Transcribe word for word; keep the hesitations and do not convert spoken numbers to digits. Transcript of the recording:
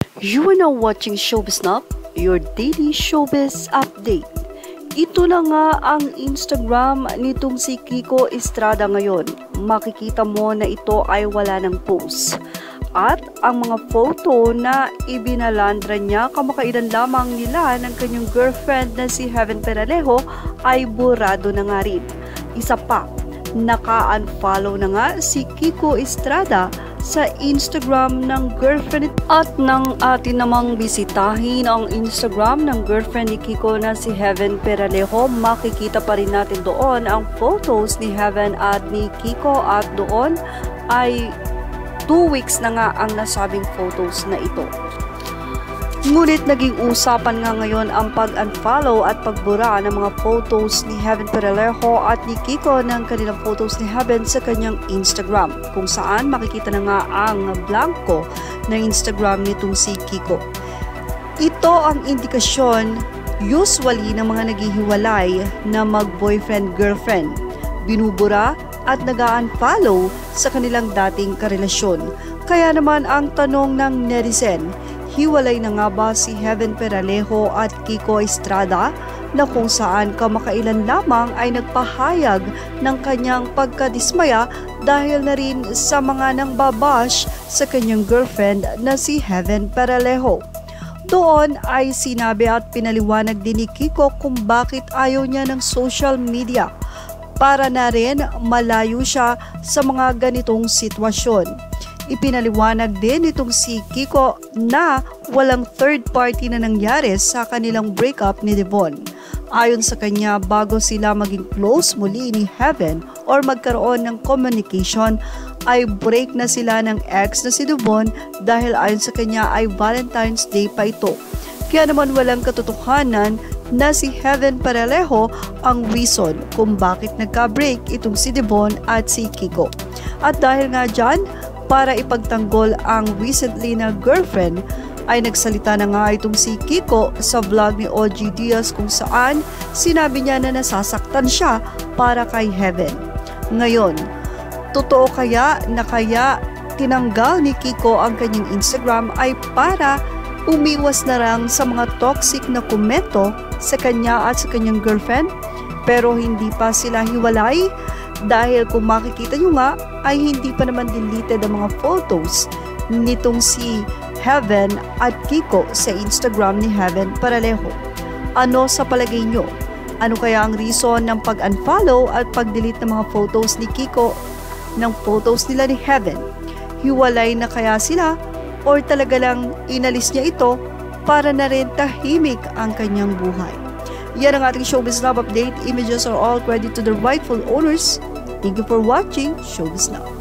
You are now watching Showbiz Now, your daily showbiz update. Ito na nga ang Instagram nitong si Kiko Estrada ngayon. Makikita mo na ito ay wala ng post. At ang mga photo na ibinalandra niya kamakailan lamang nila ng kanyang girlfriend na si Heaven Peralejo ay burado na nga rin. Isa pa, naka-unfollow na nga si Kiko Estrada sa Instagram ng girlfriend at nang atin namang bisitahin ang Instagram ng girlfriend ni Kiko na si Heaven Peralejo, makikita pa rin natin doon ang photos ni Heaven at ni Kiko at doon ay two weeks na nga ang nasabing photos na ito. Ngunit naging usapan nga ngayon ang pag-unfollow at pagbura ng mga photos ni Heaven Peralejo at ni Kiko ng kanilang photos ni Heaven sa kanyang Instagram, kung saan makikita na nga ang blanco na Instagram nitong si Kiko. Ito ang indikasyon usually ng mga naghihiwalay na mag-boyfriend-girlfriend, binubura at nag-unfollow sa kanilang dating karelasyon. Kaya naman ang tanong ng netizen, hiwalay na nga ba si Heaven Peralejo at Kiko Estrada, na kung saan kamakailan lamang ay nagpahayag ng kanyang pagkadismaya dahil na rin sa mga nang babash sa kanyang girlfriend na si Heaven Peralejo. Doon ay sinabi at pinaliwanag din ni Kiko kung bakit ayaw niya ng social media, para na rin malayo siya sa mga ganitong sitwasyon. Ipinaliwanag din itong si Kiko na walang third party na nangyari sa kanilang breakup ni Devon. Ayon sa kanya, bago sila maging close muli ni Heaven or magkaroon ng communication, ay break na sila ng ex na si Devon dahil ayon sa kanya ay Valentine's Day pa ito. Kaya naman walang katotohanan na si Heaven Peralejo ang reason kung bakit nagka-break itong si Devon at si Kiko. At dahil nga dyan, para ipagtanggol ang recently na girlfriend, ay nagsalita na nga itong si Kiko sa vlog ni O G Diaz kung saan sinabi niya na nasasaktan siya para kay Heaven. Ngayon, totoo kaya na kaya tinanggal ni Kiko ang kanyang Instagram ay para umiwas na lang sa mga toxic na komento sa kanya at sa kanyang girlfriend? Pero hindi pa sila hiwalay? Dahil kung makikita nyo nga ay hindi pa naman deleted ang mga photos nitong si Heaven at Kiko sa Instagram ni Heaven Peralejo. Ano sa palagay nyo? Ano kaya ang reason ng pag-unfollow at pag-delete ng mga photos ni Kiko ng photos nila ni Heaven? Hiwalay na kaya sila or talaga lang inalis niya ito para na rin tahimik ang kanyang buhay? Yan ang ating Showbiz Now update. Images are all credit to the rightful owners. Thank you for watching Showbiz Now.